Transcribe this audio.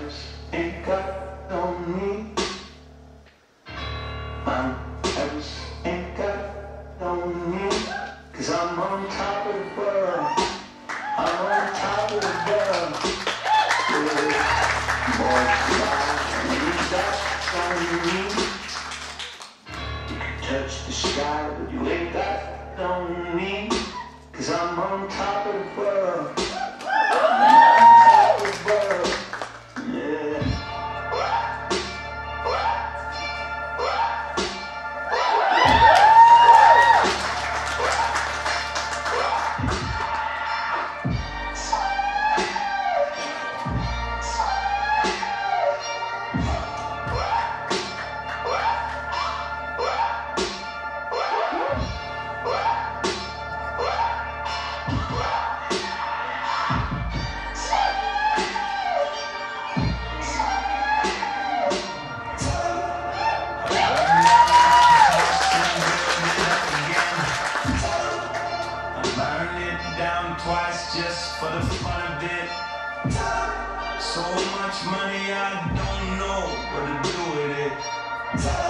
ain't got no need. My house ain't got no need. 'Cause I'm on top of the world. I'm on top of the world. Yeah. Boy, ain't got no need. You can touch the sky, but you ain't got no need. 'Cause I'm on top of the world. I'm on top of the world. Yeah. Twice just for the fun of it. So much money I don't know what to do with it.